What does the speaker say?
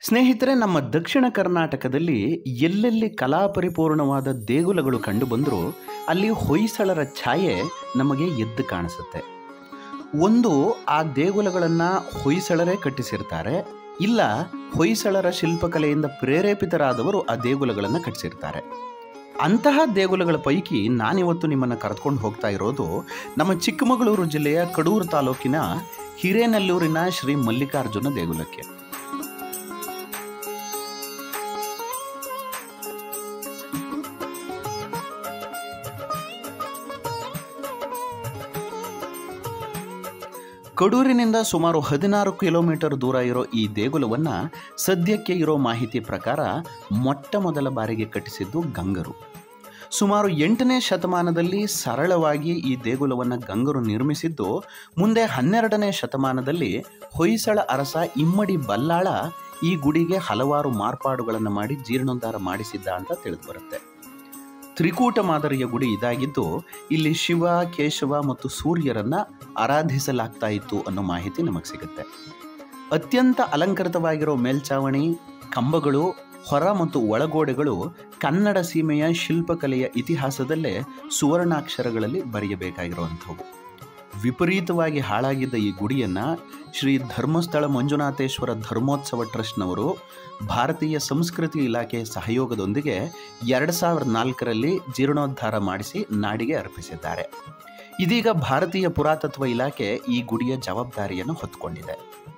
ಸ್ನೇಹಿತರೆ, ನಮ್ಮ ದಕ್ಷಿಣ ಕರ್ನಾಟಕದಲ್ಲಿ ಎಲ್ಲೆಲ್ಲಿ ಕಲಾಪರಿಪೂರ್ಣವಾದ ದೇಗುಲಗಳು ಕಂಡುಬಂದರೂ ಅಲ್ಲಿ ಹೊಯ್ಸಳರ ಛಾಯೆ ನಮಗೆ ಎದ್ದು ಕಾಣಿಸುತ್ತೆ. ಒಂದು, ಆ ದೇಗುಲಗಳನ್ನು ಹೊಯ್ಸಳರೇ ಕಟ್ಟಿಸಿರ್ತಾರೆ, ಇಲ್ಲ ಹೊಯ್ಸಳರ ಶಿಲ್ಪಕಲೆಯಿಂದ ಪ್ರೇರೇಪಿತರಾದವರು ಆ ದೇಗುಲಗಳನ್ನು ಕಟ್ಟಿಸಿರ್ತಾರೆ. ಅಂತಹ ದೇಗುಲಗಳ ಪೈಕಿ ನಾನಿವತ್ತು ನಿಮ್ಮನ್ನು ಕರೆದುಕೊಂಡು ಹೋಗ್ತಾ ಇರೋದು ನಮ್ಮ ಚಿಕ್ಕಮಗಳೂರು ಜಿಲ್ಲೆಯ ಕಡೂರು ತಾಲೂಕಿನ ಹಿರೇನೆಲ್ಲೂರಿನ ಶ್ರೀ ಮಲ್ಲಿಕಾರ್ಜುನ ದೇಗುಲಕ್ಕೆ. ಕಡೂರಿನಿಂದ ಸುಮಾರು 16 ಕಿಲೋಮೀಟರ್ ದೂರ ಇರೋ ಈ ದೇಗುಲವನ್ನು ಸದ್ಯಕ್ಕೆ ಇರೋ ಮಾಹಿತಿ ಪ್ರಕಾರ ಮೊಟ್ಟ ಮೊದಲ ಬಾರಿಗೆ ಕಟ್ಟಿಸಿದ್ದು ಗಂಗರು. ಸುಮಾರು 8ನೇ ಶತಮಾನದಲ್ಲಿ ಸರಳವಾಗಿ ಈ ದೇಗುಲವನ್ನು ಗಂಗರು ನಿರ್ಮಿಸಿದ್ದು, ಮುಂದೆ 12ನೇ ಶತಮಾನದಲ್ಲಿ ಹೊಯ್ಸಳ ಅರಸ ಇಮ್ಮಡಿ ಬಲ್ಲಾಳ ಈ ಗುಡಿಗೆ ಹಲವಾರು ಮಾರ್ಪಾಡುಗಳನ್ನು ಮಾಡಿ ಜೀರ್ಣೋದ್ಧಾರ ಮಾಡಿಸಿದ್ದ ಅಂತ ತಿಳಿದು ಬರುತ್ತೆ. ತ್ರಿಕೂಟ ಮಾದರಿಯ ಗುಡಿ ಇದಾಗಿದ್ದು, ಇಲ್ಲಿ ಶಿವ, ಕೇಶವ ಮತ್ತು ಸೂರ್ಯರನ್ನು ಆರಾಧಿಸಲಾಗ್ತಾ ಇತ್ತು ಅನ್ನೋ ಮಾಹಿತಿ ನಮಗೆ ಸಿಗುತ್ತೆ. ಅತ್ಯಂತ ಅಲಂಕೃತವಾಗಿರೋ ಮೇಲ್ಛಾವಣಿ, ಕಂಬಗಳು, ಹೊರ ಮತ್ತು ಒಳಗೋಡೆಗಳು ಕನ್ನಡ ಸೀಮೆಯ ಶಿಲ್ಪಕಲೆಯ ಇತಿಹಾಸದಲ್ಲೇ ಸುವರ್ಣಾಕ್ಷರಗಳಲ್ಲಿ ಬರೆಯಬೇಕಾಗಿರುವಂಥವು. ವಿಪರೀತವಾಗಿ ಹಾಳಾಗಿದ್ದ ಈ ಗುಡಿಯನ್ನು ಶ್ರೀ ಧರ್ಮಸ್ಥಳ ಮಂಜುನಾಥೇಶ್ವರ ಧರ್ಮೋತ್ಸವ ಟ್ರಸ್ಟ್ನವರು ಭಾರತೀಯ ಸಂಸ್ಕೃತಿ ಇಲಾಖೆಯ ಸಹಯೋಗದೊಂದಿಗೆ 2004ರಲ್ಲಿ ಜೀರ್ಣೋದ್ಧಾರ ಮಾಡಿಸಿ ನಾಡಿಗೆ ಅರ್ಪಿಸಿದ್ದಾರೆ. ಇದೀಗ ಭಾರತೀಯ ಪುರಾತತ್ವ ಇಲಾಖೆ ಈ ಗುಡಿಯ ಜವಾಬ್ದಾರಿಯನ್ನು ಹೊತ್ತುಕೊಂಡಿದೆ.